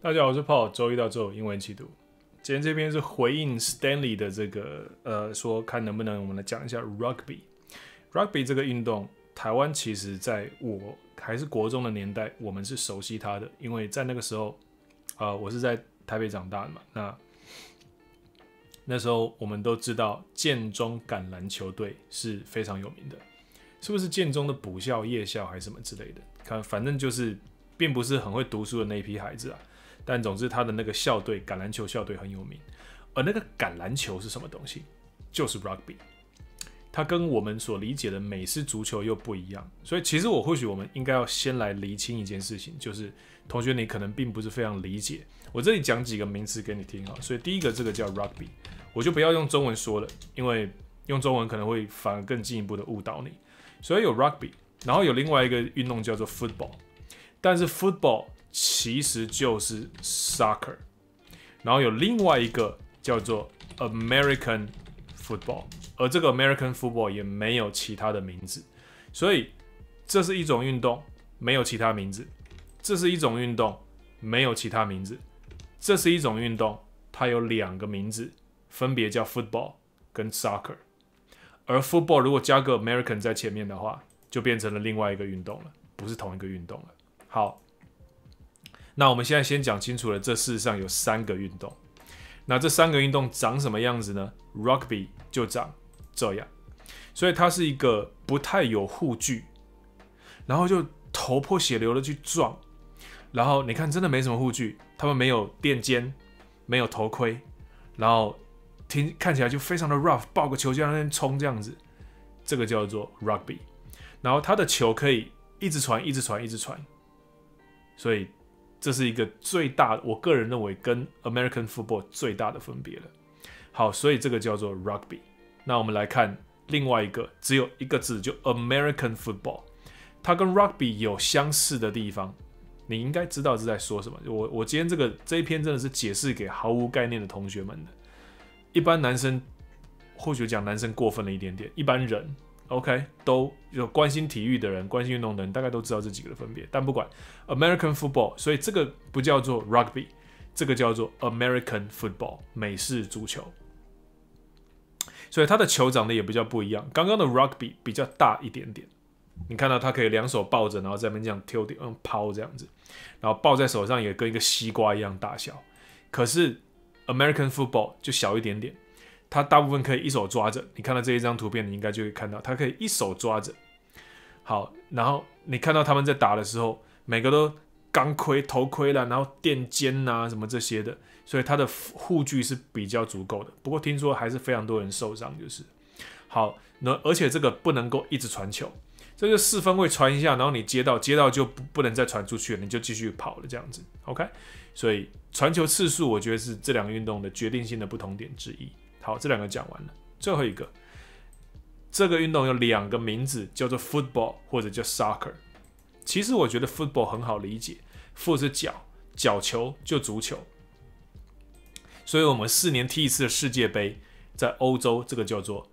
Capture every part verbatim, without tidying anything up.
大家好，我是 Paul， 周一到周五英文一起读。今天这篇是回应 Stanley 的这个呃，说看能不能我们来讲一下 Rugby。Rugby 这个运动，台湾其实在我还是国中的年代，我们是熟悉它的，因为在那个时候，呃，我是在台北长大的嘛，那那时候我们都知道建中橄榄球队是非常有名的，是不是建中的补校、夜校还是什么之类的？看，反正就是并不是很会读书的那一批孩子啊。但总之，他的那个校队橄榄球校队很有名，而那个橄榄球是什么东西？就是 rugby。它跟我们所理解的美式足球又不一样，所以其实我或许我们应该要先来厘清一件事情，就是同学你可能并不是非常理解。我这里讲几个名词给你听啊，所以第一个这个叫 rugby， 我就不要用中文说了，因为用中文可能会反而更进一步的误导你。所以有 rugby， 然后有另外一个运动叫做 football， 但是 football其实就是 soccer， 然后有另外一个叫做 American football， 而这个 American football 也没有其他的名字，所以这是一种运动，没有其他名字；这是一种运动，没有其他名字；这是一种运动，它有两个名字，分别叫 football 跟 soccer。而 football 如果加个 American 在前面的话，就变成了另外一个运动了，不是同一个运动了。好。那我们现在先讲清楚了，这事实上有三个运动。那这三个运动长什么样子呢 ？Rugby 就长这样，所以它是一个不太有护具，然后就头破血流的去撞，然后你看真的没什么护具，他们没有垫肩，没有头盔，然后听看起来就非常的 rough， 抱个球就在那边冲这样子，这个叫做 Rugby。然后它的球可以一直传，一直传，一直传，所以。这是一个最大的，我个人认为跟 American football 最大的分别了。好，所以这个叫做 rugby。那我们来看另外一个，只有一个字，就 American football。它跟 rugby 有相似的地方，你应该知道是在说什么。我我今天这个这一篇真的是解释给毫无概念的同学们的。一般男生或许讲男生过分了一点点，一般人。OK， 都有关心体育的人、关心运动的人，大概都知道这几个的分别。但不管 American football， 所以这个不叫做 rugby， 这个叫做 American football， 美式足球。所以它的球长得也比较不一样。刚刚的 rugby 比较大一点点，你看到它可以两手抱着，然后在那边这样丢丢、嗯、抛这样子，然后抱在手上也跟一个西瓜一样大小。可是 American football 就小一点点。他大部分可以一手抓着，你看到这一张图片，你应该就会看到，他可以一手抓着。好，然后你看到他们在打的时候，每个都钢盔、头盔啦，然后垫肩啊什么这些的，所以他的护具是比较足够的。不过听说还是非常多人受伤，就是。好，那而且这个不能够一直传球，这就四分卫传一下，然后你接到，接到就不不能再传出去了，你就继续跑了这样子。OK， 所以传球次数，我觉得是这两个运动的决定性的不同点之一。好，这两个讲完了。最后一个，这个运动有两个名字，叫做 football 或者叫 soccer。其实我觉得 football 很好理解 ，foot 是脚，脚球就足球。所以我们四年踢一次的世界杯，在欧洲这个叫做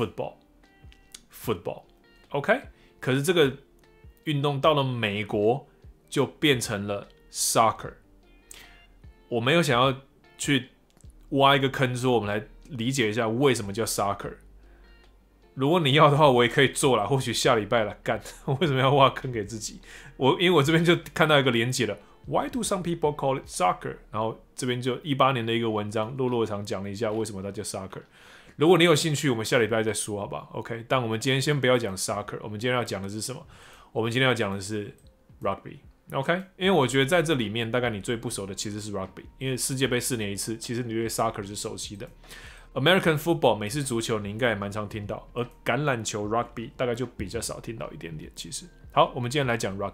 football，football，OK？ 可是这个运动到了美国就变成了 soccer。我没有想要去挖一个坑，说我们来。理解一下为什么叫 soccer。如果你要的话，我也可以做啦。或许下礼拜来干。为什么要挖坑给自己？我因为我这边就看到一个连结了 ，Why do some people call it soccer？ 然后这边就一八年的一个文章，落落长讲了一下为什么它叫 soccer。如果你有兴趣，我们下礼拜再说，好不好 ？OK。但我们今天先不要讲 soccer， 我们今天要讲的是什么？我们今天要讲的是 rugby。OK， 因为我觉得在这里面，大概你最不熟的其实是 rugby， 因为世界杯四年一次，其实你对 soccer 是熟悉的。American football 美式足球你应该也蛮常听到，而橄榄球 rugby 大概就比较少听到一点点。其实，好，我们今天来讲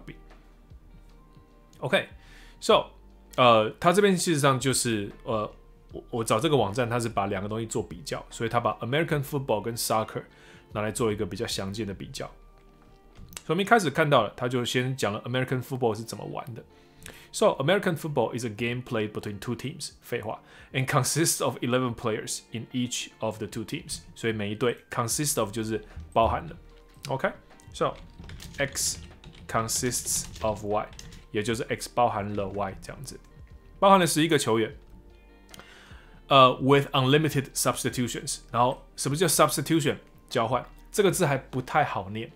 rugby。OK，so， 呃，它这边事实上就是呃，我我找这个网站，它是把两个东西做比较，所以它把 American football 跟 soccer 拿来做一个比较详尽的比较。所以我们一开始看到了，他就先讲了 American football 是怎么玩的。So, American football is a game played between two teams, 废话 and consists of eleven players in each of the two teams. 所以每一队 consists of 就是包含了 OK? So, X consists of Y 也就是 X 包含了 Y 这样子。 包含了十一个球员。呃、uh, ，with unlimited substitutions， 然后什么叫 substitution？ 交换这个字还不太好念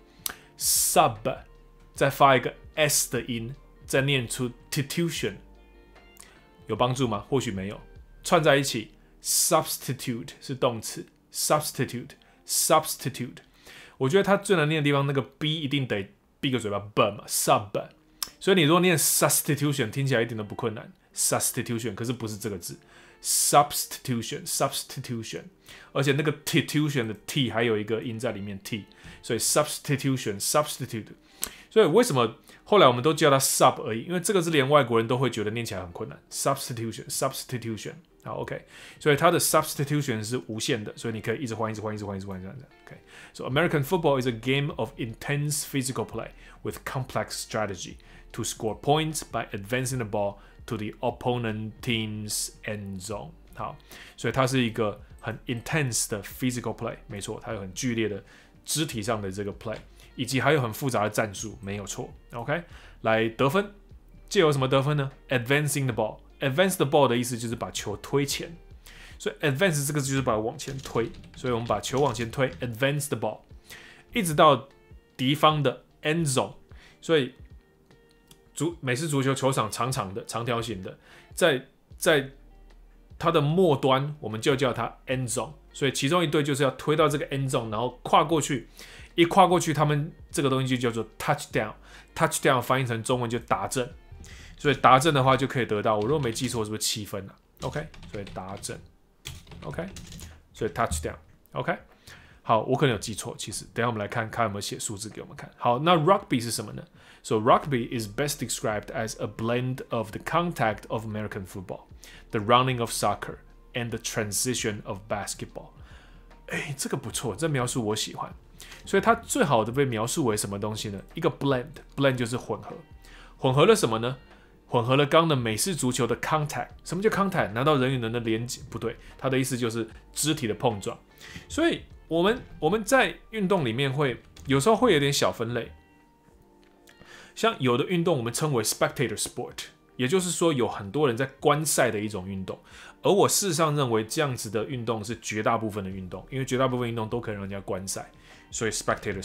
，sub 再发一个 s 的音，再念出 titution， 有帮助吗？或许没有。串在一起 ，substitute 是动词 ，substitute substitute， 我觉得它最难念的地方，那个 b 一定得闭个嘴巴 b 嘛 ，sub， 所以你如果念 substitution， 听起来一点都不困难 ，substitution， 可是不是这个字。Substitution, substitution， 而且那个 titution 的 t 还有一个音在里面 t， 所以 substitution, substitute。所以为什么后来我们都叫它 sub 而已？因为这个字连外国人都会觉得念起来很困难。Substitution, substitution。好 ，OK， 所以它的 substitution 是无限的，所以你可以一直换，一直换，一直换，一直换这样子。OK，so American football is a game of intense physical play with complex strategy to score points by advancing the ball to the opponent team's end zone。好，所以它是一个很 intense 的 physical play， 没错，它有很剧烈的肢体上的这个 play， 以及还有很复杂的战术，没有错。OK， 来得分，借由什么得分呢 ？Advancing the ball，advance the ball 的意思就是把球推前，所以 advance 这个字就是把它往前推，所以我们把球往前推 ，advance the ball， 一直到敌方的 end zone， 所以。足美式足球球场长长的、长条形的，在在它的末端，我们就叫它 end zone。所以其中一队就是要推到这个 end zone， 然后跨过去，一跨过去，他们这个东西就叫做 touchdown。touchdown 翻译成中文就达阵，所以达阵的话就可以得到，我如果没记错，是不是七分啊 ？OK， 所以达阵 ，OK， 所以 touchdown，OK。好，我可能有记错，其实等一下我们来看看有没有写数字给我们看。好，那 rugby 是什么呢？So rugby is best described as a blend of the contact of American football, the running of soccer, and the transition of basketball. 哎，这个不错，这描述我喜欢。所以它最好的被描述为什么东西呢？一个 blend，blend blend 就是混合，混合了什么呢？混合了刚的美式足球的 contact。什么叫 contact？ 难道人与人的连接？不对，它的意思就是肢体的碰撞。所以我们我们在运动里面会有时候会有点小分类。像有的运动我们称为 spectator sport， 也就是说有很多人在观赛的一种运动，而我事实上认为这样子的运动是绝大部分的运动，因为绝大部分运动都可以让人家观赛，所以 spectator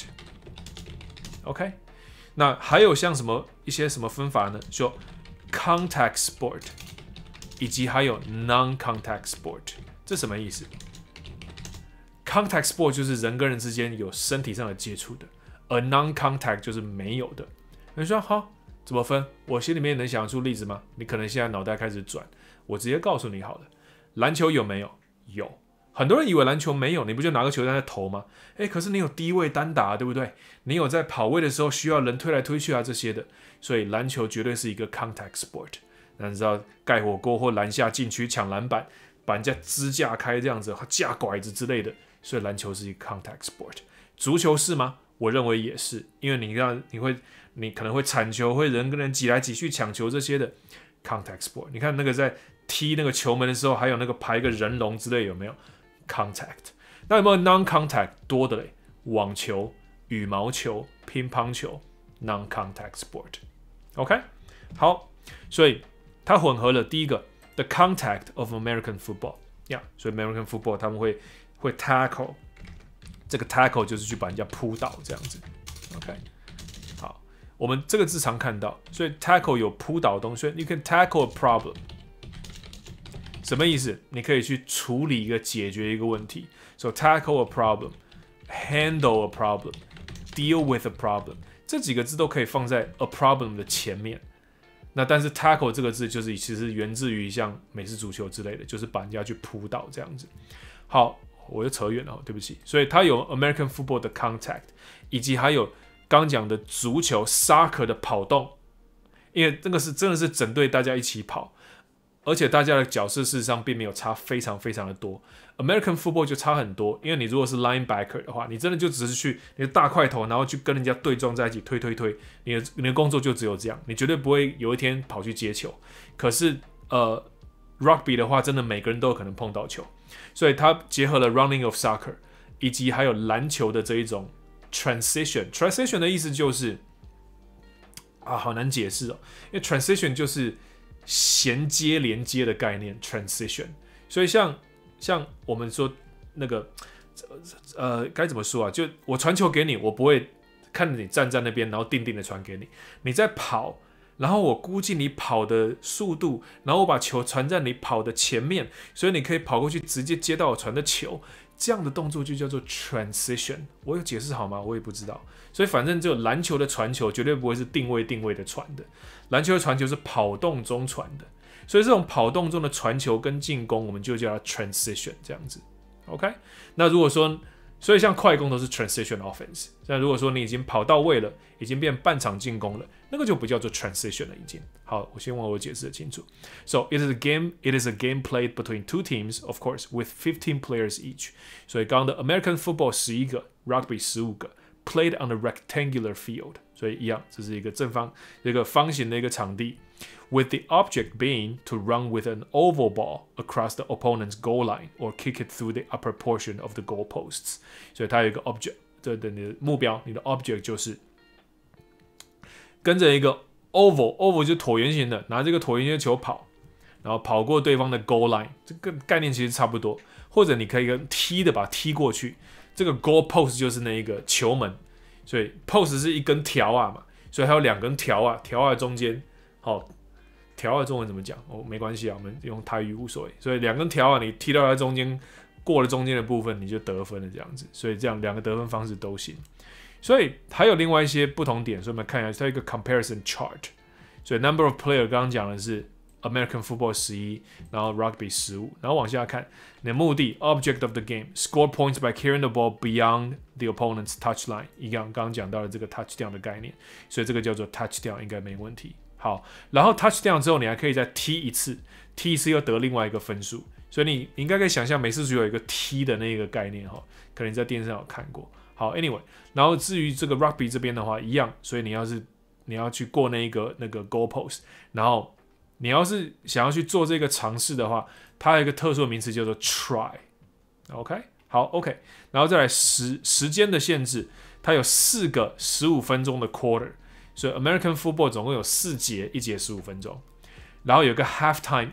sport。OK， 那还有像什么一些什么分法呢？说 contact sport， 以及还有 non-contact sport， 这什么意思？ contact sport 就是人跟人之间有身体上的接触的，而 non-contact 就是没有的。你说哈怎么分？我心里面能想出例子吗？你可能现在脑袋开始转，我直接告诉你好了。篮球有没有？有。很多人以为篮球没有，你不就拿个球在那投吗？哎，可是你有低位单打，对不对？你有在跑位的时候需要人推来推去啊这些的，所以篮球绝对是一个 contact sport。那你知道盖火锅或篮下禁区抢篮板，把人家支架开这样子，架拐子之类的，所以篮球是一个 contact sport。足球是吗？我认为也是，因为你让你会，你可能会铲球，会人跟人挤来挤去抢球这些的 contact sport。你看那个在踢那个球门的时候，还有那个排个人龙之类，有没有 contact？ 那有没有 non-contact？ 多的嘞，网球、羽毛球、乒乓球 non-contact sport。OK， 好，所以它混合了第一个 the contact of American football， 呀、yeah, ，所以 American football 他们会会 tackle。这个 tackle 就是去把人家扑倒这样子 ，OK， 好，我们这个字常看到，所以 tackle 有扑倒的东西 ，you can tackle a problem， 什么意思？你可以去处理一个、解决一个问题 ，so tackle a problem，handle a problem，deal with a problem， 这几个字都可以放在 a problem 的前面。那但是 tackle 这个字就是其实源自于像美式足球之类的，就是把人家去扑倒这样子。好。我又扯远了，对不起。所以它有 American football 的 contact， 以及还有刚讲的足球 soccer 的跑动，因为这个是真的是整队大家一起跑，而且大家的角色事实上并没有差非常非常的多。American football 就差很多，因为你如果是 linebacker 的话，你真的就只是去你的大块头，然后去跟人家对撞在一起推推推，你的你的工作就只有这样，你绝对不会有一天跑去接球。可是呃 rugby 的话，真的每个人都有可能碰到球。所以它结合了 running of soccer， 以及还有篮球的这一种 transition。transition 的意思就是啊，好难解释哦，因为 transition 就是衔接连接的概念 transition。所以像像我们说那个呃该怎么说啊？就我传球给你，我不会看着你站在那边，然后定定的传给你，你在跑。然后我估计你跑的速度，然后我把球传在你跑的前面，所以你可以跑过去直接接到我传的球，这样的动作就叫做 transition。我有解释好吗？我也不知道。所以反正只有篮球的传球绝对不会是定位定位的传的，篮球的传球是跑动中传的，所以这种跑动中的传球跟进攻，我们就叫它 transition 这样子。OK， 那如果说所以像快攻都是 transition offense， 那如果说你已经跑到位了，已经变半场进攻了，那个就不叫做 transition 了已经。好，我希望我解释得清楚。So it is a game, it is a game played between two teams, of course, with fifteen players each. 所以刚刚的 American football 十一个 ，Rugby 十五个 ，played on a rectangular field。所以一样，这是一个正方、一个方形的一个场地。With the object being to run with an oval ball across the opponent's goal line or kick it through the upper portion of the goal posts. 所以它有一个 object， 对对，你的目标，你的 object 就是跟着一个 oval，oval 就是椭圆形的，拿这个椭圆形的球跑，然后跑过对方的 goal line， 这个概念其实差不多。或者你可以跟踢的把它踢过去，这个 goal post 就是那一个球门，所以 post 是一根条啊嘛，所以还有两根条啊，条啊中间，好。条啊，中文怎么讲？哦，没关系啊，我们用台语无所谓。所以两根条啊，你踢到它中间，过了中间的部分，你就得分了这样子。所以这样两个得分方式都行。所以还有另外一些不同点，所以我们看一下，它有一个 comparison chart。所以 number of player 刚刚讲的是 American football 十一，然后 Rugby 十五，然后往下看，你的目的 object of the game score points by carrying the ball beyond the opponent's touchline， 一样刚刚讲到了这个 touchdown 的概念，所以这个叫做 touchdown 应该没问题。好，然后 touchdown 之后，你还可以再踢一次，踢一次又得另外一个分数，所以你应该可以想象美式足球有一个踢的那个概念哈，可能你在电视上有看过。好 ，anyway， 然后至于这个 rugby 这边的话，一样，所以你要是你要去过那个那个 goal post， 然后你要是想要去做这个尝试的话，它有一个特殊的名词叫做 try。OK， 好 ，OK， 然后再来时时间的限制，它有四个十五分钟的 quarter。所以 American football 总共有四节，一节十五分钟，然后有个 halftime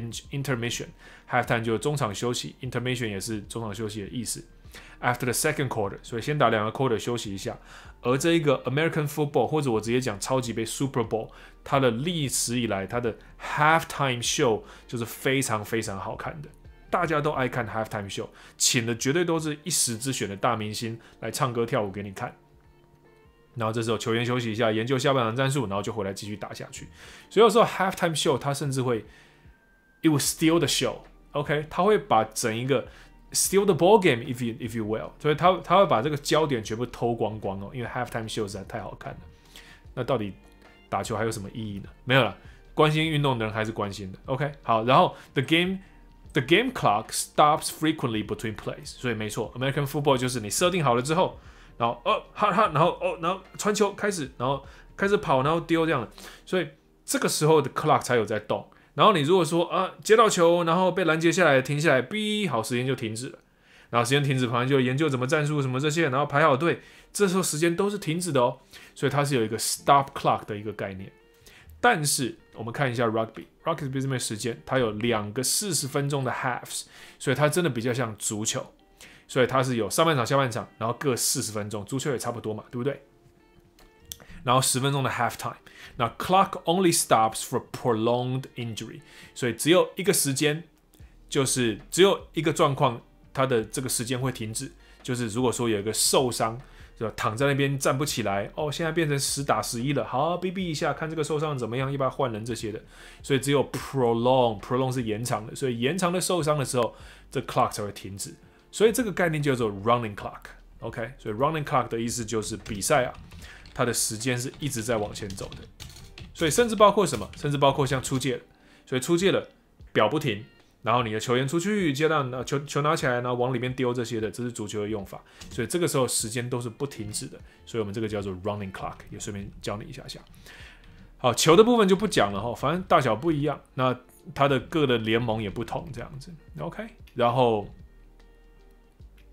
intermission，halftime 就是中场休息 ，intermission 也是中场休息的意思。After the second quarter， 所以先打两个 quarter 休息一下。而这一个 American football 或者我直接讲超级杯 Super Bowl， 它的历史以来它的 halftime show 就是非常非常好看的，大家都爱看 halftime show， 请的绝对都是一时之选的大明星来唱歌跳舞给你看。然后这时候球员休息一下，研究下半场战术，然后就回来继续打下去。所以有时候 halftime show 它甚至会 it will steal the show，OK， 它会把整一个 steal the ball game if you if you will， 所以它它会把这个焦点全部偷光光哦，因为 halftime show 实在太好看了。那到底打球还有什么意义呢？没有了，关心运动的人还是关心的。OK， 好，然后 the game the game clock stops frequently between plays， 所以没错 ，American football 就是你设定好了之后。然后哦哈哈，然后哦，然后传球开始，然后开始跑，然后丢这样的，所以这个时候的 clock 才有在动。然后你如果说啊接到球，然后被拦截下来，停下来，哔，好，时间就停止了。然后时间停止，旁边就研究怎么战术什么这些，然后排好队，这时候时间都是停止的哦。所以它是有一个 stop clock 的一个概念。但是我们看一下 rugby，rugby 这边时间，它有两个四十分钟的 halves， 所以它真的比较像足球。所以它是有上半场、下半场，然后各四十分钟，足球也差不多嘛，对不对？然后十分钟的 halftime， 那 clock only stops for prolonged injury， 所以只有一个时间，就是只有一个状况，它的这个时间会停止，就是如果说有一个受伤，就躺在那边站不起来，哦，现在变成十打十一了，好，逼逼一下，看这个受伤怎么样，要不要换人这些的，所以只有 prolong，prolong 是延长的，所以延长的受伤的时候，这 clock 才会停止。所以这个概念叫做 running clock，OK， 所以 running clock 的意思就是比赛啊，它的时间是一直在往前走的。所以甚至包括什么？甚至包括像出界了，所以出界了，表不停，然后你的球员出去接到球球拿起来，然后往里面丢这些的，这是足球的用法。所以这个时候时间都是不停止的，所以我们这个叫做 running clock， 也顺便教你一下下。好，球的部分就不讲了哈，反正大小不一样，那它的各的联盟也不同，这样子 ，OK， 然后。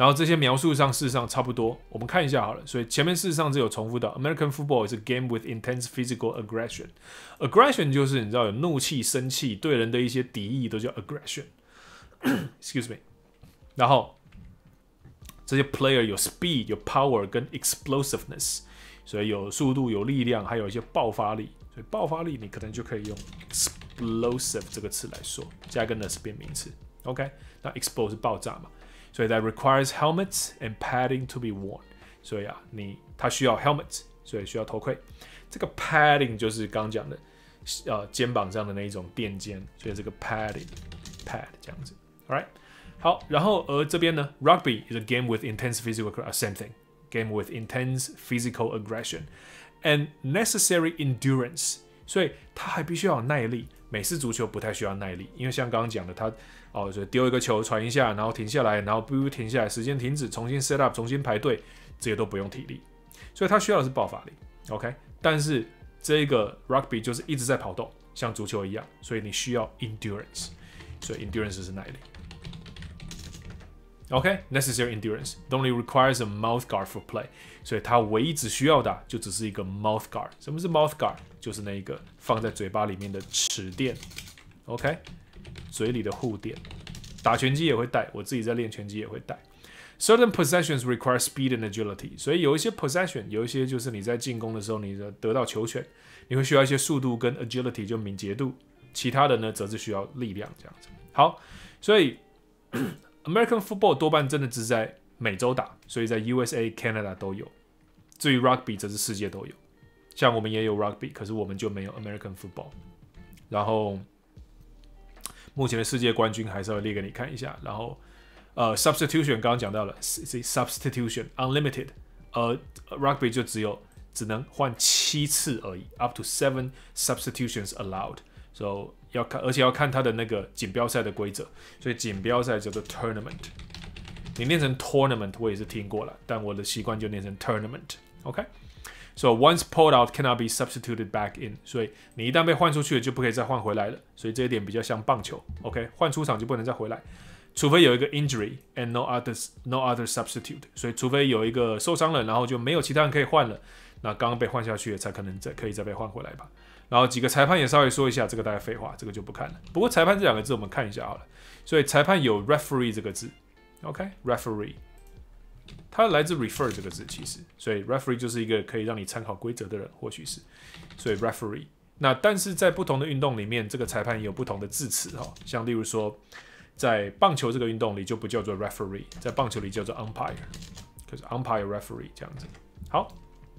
然后这些描述上事实上差不多，我们看一下好了。所以前面事实上是有重复到 ，American football is a game with intense physical aggression。aggression 就是你知道有怒气、生气，对人的一些敌意都叫 aggression。Excuse me。然后这些 player 有 speed、有 power 跟 explosiveness， 所以有速度、有力量，还有一些爆发力。所以爆发力你可能就可以用 explosive 这个词来说，加一个 ness 变名词。OK， 那 explode 是爆炸嘛，所以 that requires helmets and padding to be worn。所以啊，你它需要 helmet， 所以需要头盔。这个 padding 就是刚刚讲的，呃，肩膀上的那一种垫肩，所以这个 padding pad 这样子。All right， 好，然后而这边呢 ，rugby is a game with intense physical same thing game with intense physical aggression and necessary endurance。所以它还必须要有耐力。美式足球不太需要耐力，因为像刚刚讲的，它哦，就丢一个球传一下，然后停下来，然后不停下来，时间停止，重新 set up， 重新排队，这些都不用体力，所以它需要的是爆发力。OK， 但是这个 rugby 就是一直在跑动，像足球一样，所以你需要 endurance， 所以 endurance 是耐力。OK，necessary endurance only requires a mouth guard for play， 所以它唯一只需要的就只是一个 mouth guard。什么是 mouth guard？ 就是那一个放在嘴巴里面的齿垫。OK， 嘴里的护垫。打拳击也会带，我自己在练拳击也会带。Certain possessions require speed and agility， 所以有一些 possession， 有一些就是你在进攻的时候，你得到球权，你会需要一些速度跟 agility， 就敏捷度。其他的呢，则是需要力量这样子。好，所以American football 多半真的只在美洲打，所以在 U S A、Canada 都有。至于 rugby， 则是世界都有。像我们也有 rugby， 可是我们就没有 American football。然后目前的世界冠军还是要列给你看一下。然后呃 substitution 刚刚讲到了 substitution unlimited， 呃 rugby 就只有只能换七次而已 ，up to seven substitutions allowed。So 要看，而且要看它的那个锦标赛的规则，所以锦标赛叫做 tournament。你念成 tournament 我也是听过了，但我的习惯就念成 tournament。OK，so once pulled out cannot be substituted back in， 所以你一旦被换出去了，就不可以再换回来了。所以这一点比较像棒球。OK， 换出场就不能再回来，除非有一个 injury and no other no other substitute。所以除非有一个受伤了，然后就没有其他人可以换了，那刚刚被换下去了，才可能再可以再被换回来吧。然后几个裁判也稍微说一下，这个大概废话，这个就不看了。不过裁判这两个字我们看一下好了。所以裁判有 referee 这个字 ，OK，referee，、okay? 它来自 refer 这个字，其实，所以 referee 就是一个可以让你参考规则的人，或许是，所以 referee。那但是在不同的运动里面，这个裁判也有不同的字词哈，像例如说，在棒球这个运动里就不叫做 referee， 在棒球里叫做 umpire， 可是 umpire referee 这样子。好。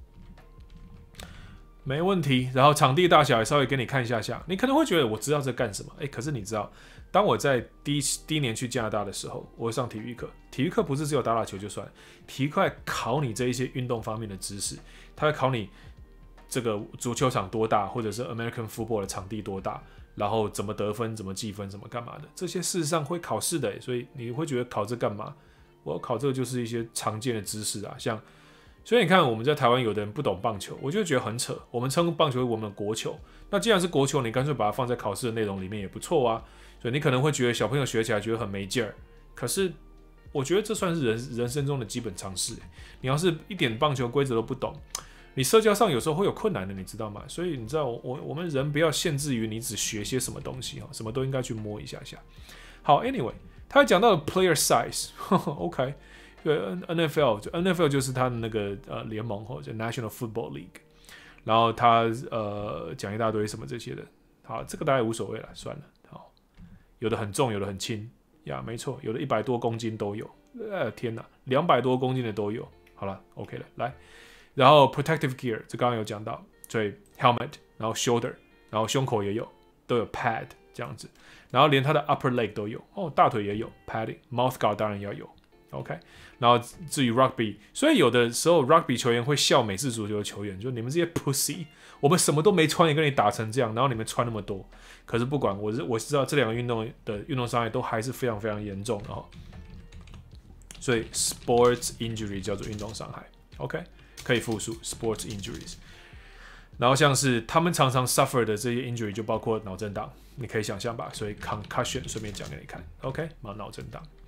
没问题，然后场地大小也稍微给你看一下下，你可能会觉得我知道这干什么，哎，可是你知道，当我在第一第一年去加拿大的时候，我会上体育课，体育课不是只有打打球就算，体育课还考你这一些运动方面的知识，它会考你这个足球场多大，或者是 American football 的场地多大，然后怎么得分、怎么计分、怎么干嘛的，这些事实上会考试的，所以你会觉得考这干嘛？我考这个就是一些常见的知识啊，像。所以你看，我们在台湾有的人不懂棒球，我就觉得很扯。我们称棒球为我们的国球，那既然是国球，你干脆把它放在考试的内容里面也不错啊。所以你可能会觉得小朋友学起来觉得很没劲儿，可是我觉得这算是人人生中的基本常识。你要是一点棒球规则都不懂，你社交上有时候会有困难的，你知道吗？所以你知道，我我们人不要限制于你只学些什么东西，什么都应该去摸一下下。好 ，anyway， 他还讲到了 player size，OK。对 N F L 就 N F L 就是他的那个呃联盟或者 National Football League， 然后他呃讲一大堆什么这些的，好，这个大概无所谓了，算了，好，有的很重，有的很轻，呀，没错，有的一百多公斤都有，呃，天哪，两百多公斤的都有，好了 ，OK 了，来，然后 Protective Gear 这刚刚有讲到，所以 Helmet， 然后 Shoulder， 然后胸口也有，都有 Pad 这样子，然后连他的 Upper Leg 都有，哦，大腿也有 Padding，Mouth Guard 当然要有。OK， 然后至于 rugby， 所以有的时候 rugby 球员会笑美式足球的球员，就你们这些 pussy， 我们什么都没穿也跟你打成这样，然后你们穿那么多。可是不管，我是我知道这两个运动的运动伤害都还是非常非常严重的哈。所以 sports injury 叫做运动伤害 ，OK， 可以复数 sports injuries。然后像是他们常常 suffer 的这些 injury 就包括脑震荡，你可以想象吧。所以 concussion 顺便讲给你看 ，OK， 脑震荡。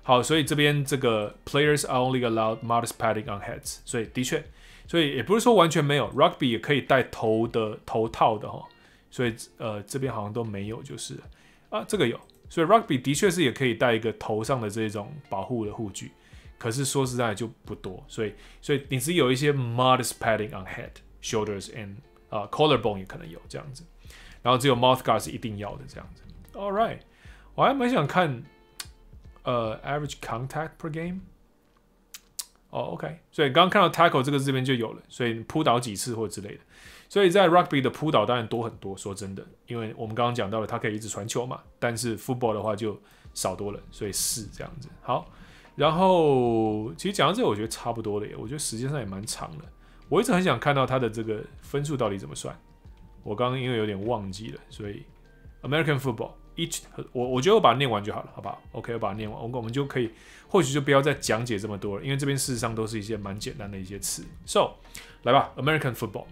好，所以这边这个 players are only allowed modest padding on heads， 所以的确，所以也不是说完全没有 ，rugby 也可以戴头的头套的哈，所以呃这边好像都没有就是啊这个有，所以 rugby 的确是也可以戴一个头上的这种保护的护具，可是说实在就不多，所以所以你只有一些 modest padding on head、shoulders and 啊、uh, collarbone 也可能有这样子，然后只有 mouth guard 是一定要的这样子。All right， 我还蛮想看。呃、uh, ，average contact per game。哦、oh, ，OK， 所以刚刚看到 tackle 这个这边就有了，所以扑倒几次或之类的。所以在 rugby 的扑倒当然多很多，说真的，因为我们刚刚讲到了，它可以一直传球嘛，但是 football 的话就少多了，所以是这样子。好，然后其实讲到这个，我觉得差不多了耶，我觉得时间上也蛮长的。我一直很想看到它的这个分数到底怎么算，我刚刚因为有点忘记了，所以 American football。Each 我我觉得我把它念完就好了，好不好 ？OK， 我把它念完，我们就可以，或许就不要再讲解这么多了，因为这边事实上都是一些蛮简单的一些词。So， 来吧 ，American football.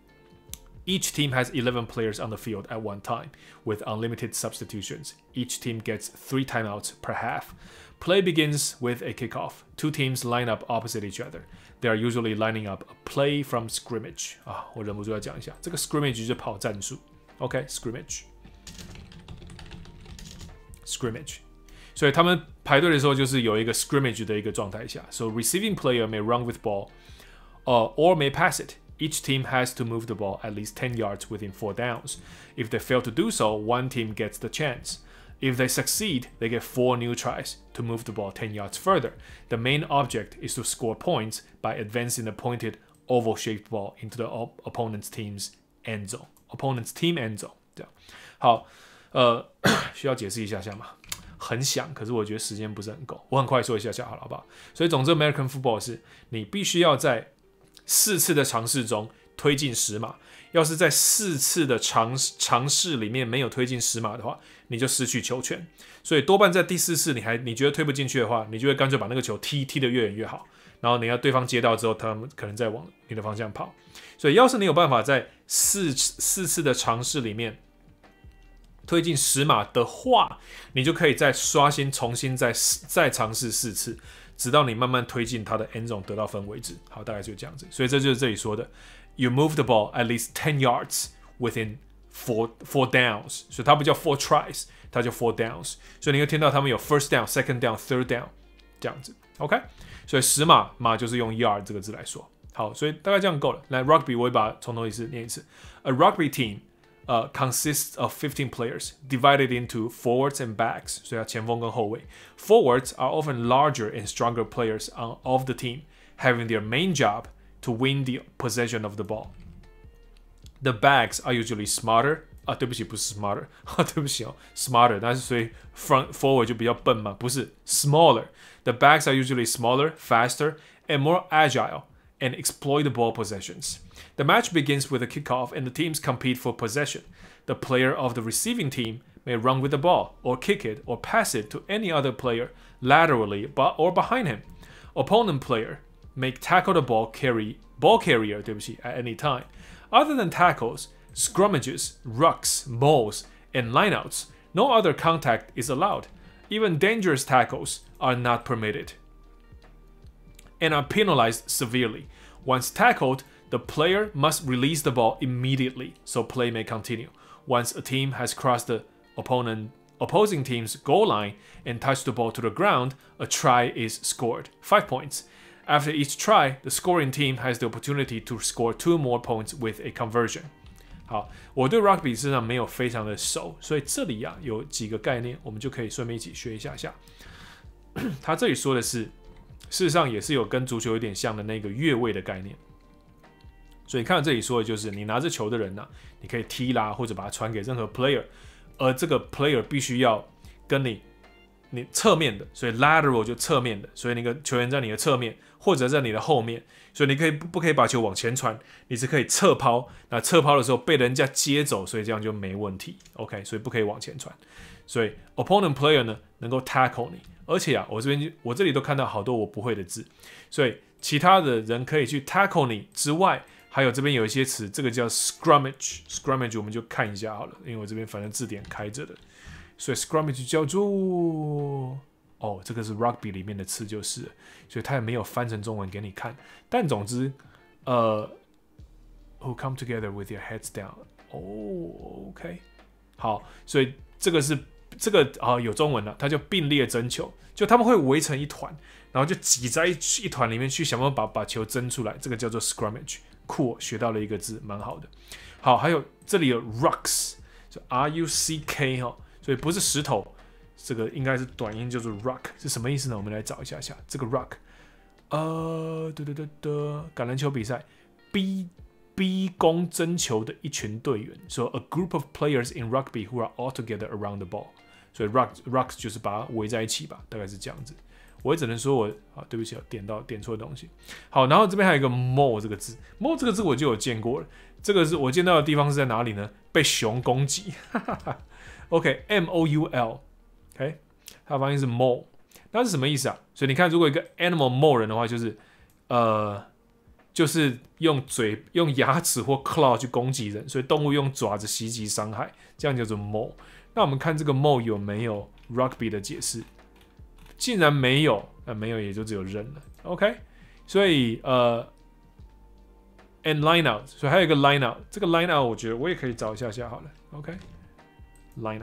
Each team has eleven players on the field at one time, with unlimited substitutions. Each team gets three timeouts per half. Play begins with a kickoff. Two teams line up opposite each other. They are usually lining up a play from scrimmage. 啊，我忍不住要讲一下，这个 scrimmage 就是跑战术。OK，scrimmage。Scrimmage， 所以他们排队的时候就是有一个 scrimmage 的一个状态下 ，so receiving player may run with ball, uh, or may pass it. Each team has to move the ball at least ten yards within four downs. If they fail to do so, one team gets the chance. If they succeed, they get four new tries to move the ball ten yards further. The main object is to score points by advancing the pointed oval-shaped ball into the op opponent's team's end zone. Opponent's team end zone. 这样，好。呃，需要解释一下下嘛？很想，可是我觉得时间不是很够，我很快说一下下好了，好不好？所以总之 ，American football 是你必须要在四次的尝试中推进十码，要是在四次的尝尝试里面没有推进十码的话，你就失去球权。所以多半在第四次你还你觉得推不进去的话，你就会干脆把那个球踢踢得越远越好，然后你要对方接到之后，他们可能再往你的方向跑。所以要是你有办法在四四次的尝试里面推进十码的话，你就可以再刷新，重新再再尝试四次，直到你慢慢推进它的 end zone 得到分为止。好，大概就这样子。所以这就是这里说的 ，you move the ball at least ten yards within four four downs， 所以它不叫 four tries， 它叫 four downs。所以你会听到他们有 first down、second down、third down 这样子。OK， 所以十码码就是用 yard 这个字来说。好，所以大概这样够了。来 rugby 我会把从头一次念一次。A rugby team。Uh, consists of fifteen players, divided into forwards and backs. 所以前锋跟后卫。Forwards are often larger and stronger players on, of the team, having their main job to win the possession of the ball. The backs are usually smarter. 啊，对不起，不是 smarter， 对不起哦 ，smarter。但是所以 front forward 就比较笨嘛，不是 smaller. The backs are usually smaller, faster, and more agile.And exploit the ball possessions. The match begins with a kickoff and the teams compete for possession. The player of the receiving team may run with the ball, or kick it, or pass it to any other player laterally or behind him. Opponent player may tackle the ball carry ball carrier 对不起 at any time. Other than tackles, scrummages, rucks, mauls, and lineouts, no other contact is allowed. Even dangerous tackles are not permitted.And are penalized severely. Once tackled, the player must release the ball immediately so play may continue. Once a team has crossed the opponent, opposing team's goal line and touched the ball to the ground, a try is scored. Five points. After each try, the scoring team has the opportunity to score two more points with a conversion. 好，我对 rugby 实际上没有非常的熟，所以这里啊有几个概念，我们就可以顺便一起学一下下。他这里说的是。事实上也是有跟足球有点像的那个越位的概念，所以看到这里说的就是你拿着球的人呢、啊，你可以踢啦，或者把它传给任何 player， 而这个 player 必须要跟你你侧面的，所以 lateral 就侧面的，所以那个球员在你的侧面或者在你的后面，所以你可以不可以把球往前传，你是可以侧抛，那侧抛的时候被人家接走，所以这样就没问题 ，OK， 所以不可以往前传，所以 opponent player 呢能够 tackle 你。而且啊，我这边我这里都看到好多我不会的字，所以其他的人可以去 tackle 你之外，还有这边有一些词，这个叫 scrummage，scrummage 我们就看一下好了，因为我这边反正字典开着的，所以 scrummage 叫做哦，这个是 rugby 里面的词就是了，所以他也没有翻成中文给你看。但总之，呃 ，who come together with your heads down。哦 ，OK， 好，所以这个是这个啊、呃、有中文了，它叫并列争球，就他们会围成一团，然后就挤在一一团里面去想办法把把球争出来，这个叫做 scrimmage。酷、哦，学到了一个字，蛮好的。好，还有这里有 rucks， 就 R U C K 哈，所以不是石头，这个应该是短音叫做 ruck， 是什么意思呢？我们来找一下下这个 ruck， 呃，对对对对，橄榄球比赛 ，B B 攻争球的一群队员，说、so, a group of players in rugby who are all together around the ball， 所以 ruck rucks 就是把它围在一起吧，大概是这样子。我也只能说我啊，对不起，点到点错东西。好，然后这边还有一个 mo 这个字 ，mo 这个字我就有见过了。这个是我见到的地方是在哪里呢？被熊攻击。OK，M O U L，OK， 它的发音是 mo， 那是什么意思啊？所以你看，如果一个 animal mo 人的话，就是呃，就是用嘴、用牙齿或 claw 去攻击人，所以动物用爪子袭击伤害，这样叫做 mo。那我们看这个 mo 有没有 rugby 的解释？竟然没有，那没有也就只有扔了 ，OK， 所以呃 ，and line out， 所以还有一个 line out， 这个 line out 我觉得我也可以找一下下好了 ，OK，line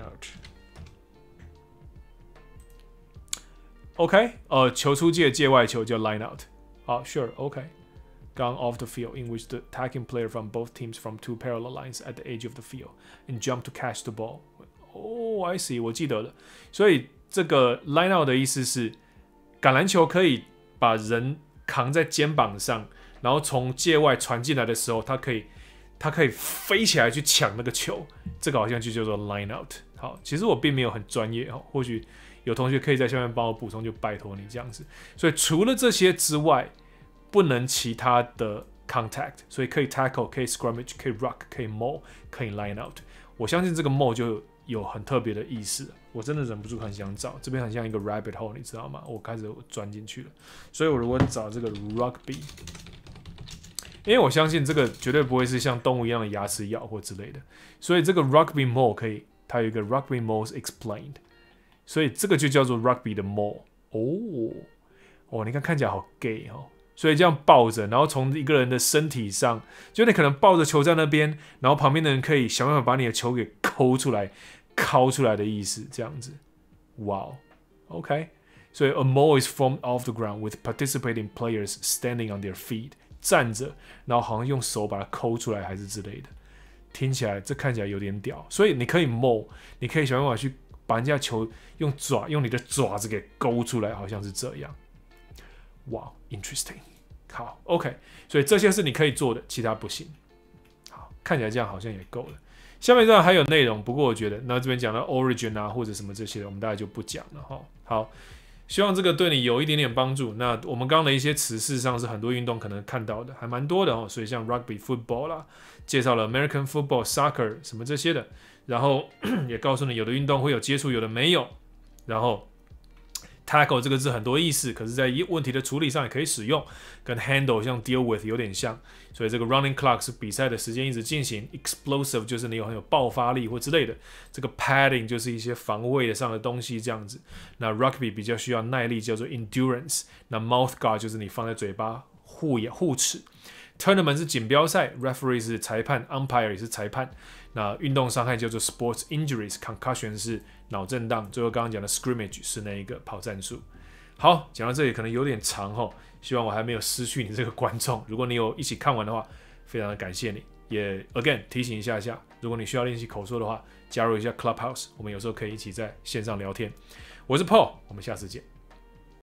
out，OK， 呃，球出界界外球叫 line out， 好 ，Sure，OK， gone off the field in which the attacking player from both teams from two parallel lines at the edge of the field and jump to catch the ball。哦 ，I see， 我记得了，所以。这个 line out 的意思是，橄榄球可以把人扛在肩膀上，然后从界外传进来的时候，它可以，它可以飞起来去抢那个球，这个好像就叫做 line out。好，其实我并没有很专业哦，或许有同学可以在下面帮我补充，就拜托你这样子。所以除了这些之外，不能其他的 contact， 所以可以 tackle， 可以 scrimmage， 可以 ruck， 可以 maul， 可以 line out。我相信这个 maul 就有很特别的意思，我真的忍不住很想找，这边很像一个 rabbit hole， 你知道吗？我开始钻进去了，所以我如果找这个 rugby， 因为我相信这个绝对不会是像动物一样的牙齿咬或之类的，所以这个 rugby maul 可以，它有一个 rugby maul explained， 所以这个就叫做 rugby 的 maul。哦，哦，你看看起来好 gay 哦。所以这样抱着，然后从一个人的身体上，就你可能抱着球在那边，然后旁边的人可以想办法把你的球给抠出来、敲出来的意思，这样子。哇、wow ，OK， 所以 a maul is formed off the ground with participating players standing on their feet， 站着，然后好像用手把它抠出来还是之类的。听起来这看起来有点屌，所以你可以 maul， 你可以想办法去把人家球用爪、用你的爪子给勾出来，好像是这样。哇、wow ，interesting。好 ，OK， 所以这些是你可以做的，其他不行。好，看起来这样好像也够了。下面这样还有内容，不过我觉得，那这边讲到 origin 啊或者什么这些，我们大概就不讲了哈。好，希望这个对你有一点点帮助。那我们刚刚的一些词，事实上是很多运动可能看到的，还蛮多的哦。所以像 rugby、football 啦，介绍了 American football、soccer 什么这些的，然后也告诉你有的运动会有接触，有的没有，然后。tackle 这个字很多意思，可是在问题的处理上也可以使用，跟 handle 像 deal with 有点像，所以这个 running clock 是比赛的时间一直进行 ，explosive 就是你有很有爆发力或之类的，这个 padding 就是一些防卫上的东西这样子。那 rugby 比较需要耐力，叫做 endurance， 那 mouth guard 就是你放在嘴巴护护齿。Tournament 是锦标赛 ，referee 是裁判 ，umpire 也是裁判。那运动伤害叫做 sports injuries，concussion 是脑震荡。最后刚刚讲的 scrimmage 是那一个跑战术。好，讲到这里可能有点长吼，希望我还没有失去你这个观众。如果你有一起看完的话，非常的感谢你。也 again 提醒一下下，如果你需要练习口说的话，加入一下 Clubhouse， 我们有时候可以一起在线上聊天。我是 Paul， 我们下次见。